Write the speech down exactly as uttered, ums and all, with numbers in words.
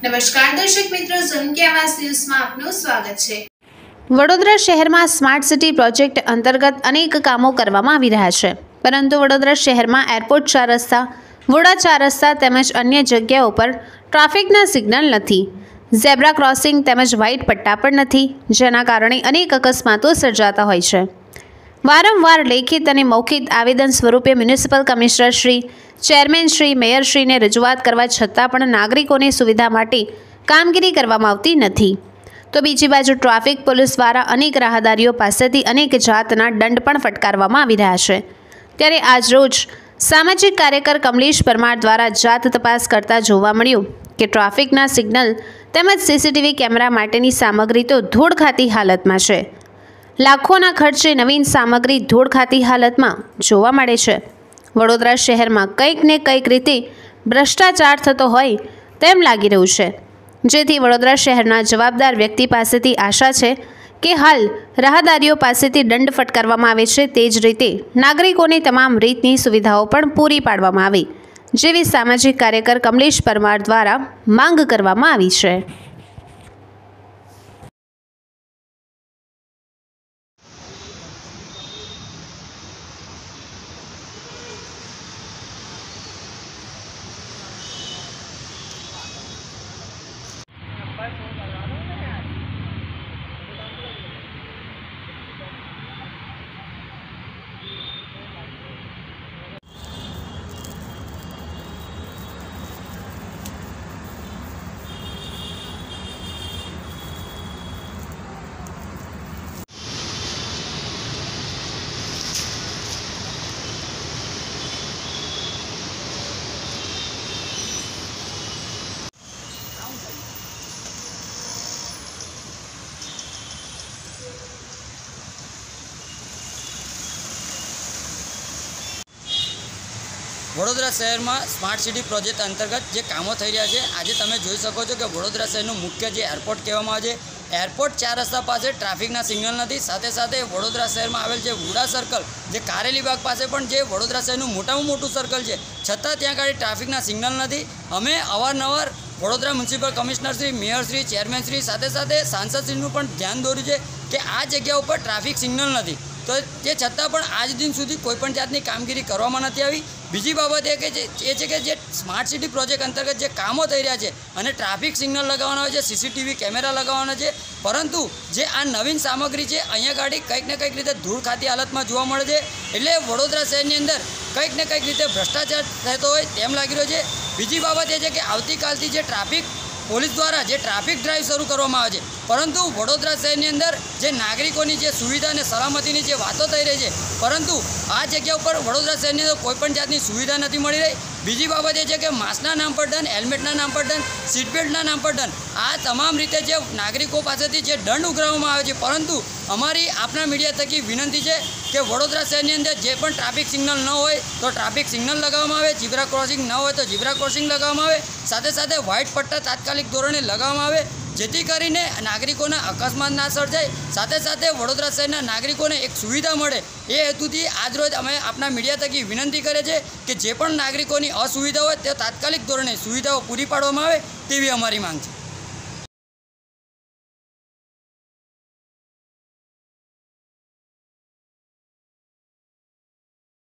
નમસ્કાર દર્શક મિત્રો, ઝૂમ કે આવાજ ન્યૂઝમાં આપનું સ્વાગત છે। વડોદરા શહેરમાં સ્માર્ટ સિટી પ્રોજેક્ટ અંતર્ગત અનેક કામો કરવામાં આવી રહ્યા છે, પરંતુ વડોદરા શહેરમાં એરપોર્ટ ચાર રસ્તા, વોડા ચાર રસ્તા તેમજ અન્ય જગ્યાઓ પર ટ્રાફિકના સિગ્નલ નથી, ઝેબ્રા ક્રોસિંગ તેમજ વ્હાઇટ પટ્ટા પણ નથી, જેના કારણે અનેક અકસ્માતો સર્જાતા હોય છે। વારંવાર લેખિત અને મૌખિક આવેદન સ્વરૂપે municipal commissioner shri, chairman shri, મેયરશ્રીને રજૂઆત કરવા છતાં પણ નાગરિકોની સુવિધા માટે કામગીરી કરવામાં આવતી નથી। તો બીજી બાજુ ટ્રાફિક પોલીસ દ્વારા અનેક રાહદારીઓ પાસેથી અનેક જાતના દંડ પણ ફટકારવામાં આવી રહ્યા છે। ત્યારે આજરોજ સામાજિક કાર્યકર કમલેશ પરમાર દ્વારા જાત તપાસ કરતા જોવા મળ્યું કે ટ્રાફિકના સિગ્નલ તેમજ સીસીટીવી કેમેરા માટેની સામગ્રી તો ધૂળ ખાતી હાલતમાં છે। લાખોના ખર્ચે નવીન સામગ્રી ધૂળ ખાતી હાલતમાં જોવા મળે છે। વડોદરા શહેરમાં કંઈક ને કંઈક રીતે ભ્રષ્ટાચાર થતો હોય તેમ લાગી રહ્યું છે, જેથી વડોદરા શહેરના જવાબદાર વ્યક્તિ પાસેથી આશા છે કે હાલ રાહદારીઓ પાસેથી દંડ ફટકારવામાં આવે છે, તે જ રીતે નાગરિકોને તમામ રીતની સુવિધાઓ પણ પૂરી પાડવામાં આવે, જેવી સામાજિક કાર્યકર કમલેશ પરમાર દ્વારા માંગ કરવામાં આવી છે। વડોદરા શહેરમાં સ્માર્ટ સિટી પ્રોજેક્ટ અંતર્ગત જે કામો થઈ રહ્યા છે, આજે તમે જોઈ શકો છો કે વડોદરા શહેરનું મુખ્ય જે એરપોર્ટ કહેવામાં આવે છે, એરપોર્ટ ચાર રસ્તા પાસે ટ્રાફિકના સિગ્નલ નથી। સાથે સાથે વડોદરા શહેરમાં આવેલ જે વુડા સર્કલ, જે કારેલી બાગ પાસે પણ જે વડોદરા શહેરનું મોટામાં મોટું સર્કલ છે, છતાં ત્યાં આગળ ટ્રાફિકના સિગ્નલ નથી। અમે અવારનવાર Vadodara municipal commissioner shri, mayor shri, chairman shri, સાથે સાથે સાંસદ શ્રીનું પણ ધ્યાન દોર્યું છે કે આ જગ્યા ઉપર ટ્રાફિક સિગ્નલ નથી, તો તે છતાં પણ આજ દિન સુધી કોઈપણ જાતની કામગીરી કરવામાં નથી આવી। બીજી બાબત એ કે એ છે કે જે સ્માર્ટ સિટી પ્રોજેક્ટ અંતર્ગત જે કામો થઈ રહ્યા છે અને ટ્રાફિક સિગ્નલ લગાવવાના હોય છે, સીસીટીવી કેમેરા લગાવવાના છે, પરંતુ જે આ નવીન સામગ્રી છે અહીંયા ગાડી કંઈક ને કંઈક રીતે ધૂળ ખાતી હાલતમાં જોવા મળે છે। એટલે વડોદરા શહેરની અંદર કંઈક ને કંઈક રીતે ભ્રષ્ટાચાર થતો હોય તેમ લાગી રહ્યો છે। બીજી બાબત એ છે કે આવતીકાલથી જે ટ્રાફિક પોલીસ દ્વારા જે ટ્રાફિક ડ્રાઈવ શરૂ કરવામાં આવે છે, પરંતુ વડોદરા શહેરની અંદર જે નાગરિકોની જે સુવિધા અને સલામતીની જે વાતો થઈ રહી છે, પરંતુ આ જગ્યા ઉપર વડોદરા શહેરની અંદર કોઈપણ જાતની સુવિધા નથી મળી રહી। બીજી બાબત એ છે કે માસ્કના નામ પર દંડ, હેલ્મેટના નામ પર દંડ, સીટ બેલ્ટના નામ પર દંડ, આ તમામ રીતે જે નાગરિકો પાસેથી જે દંડ ઉઘરાવવામાં આવે છે, પરંતુ અમારી આપના મીડિયા થકી વિનંતી છે કે વડોદરા શહેરની અંદર જે પણ ટ્રાફિક સિગ્નલ ન હોય તો ટ્રાફિક સિગ્નલ લગાવવામાં આવે, ઝીબ્રા ક્રોસિંગ ન હોય તો ઝીબ્રા ક્રોસિંગ લગાવવામાં આવે, સાથે સાથે વ્હાઇટ પટ્ટા તાત્કાલિક ધોરણે લગાવવામાં આવે, જેથી કરીને નાગરિકોના અકસ્માત ના સર્જાય, સાથે સાથે વડોદરા શહેરના નાગરિકોને એક સુવિધા મળે, એ હેતુથી આજરોજ અમે આપના મીડિયા થકી વિનંતી કરે છે કે જે પણ નાગરિકોની અસુવિધા હોય તે તાત્કાલિક ધોરણે સુવિધાઓ પૂરી પાડવામાં આવે તેવી અમારી માંગ છે।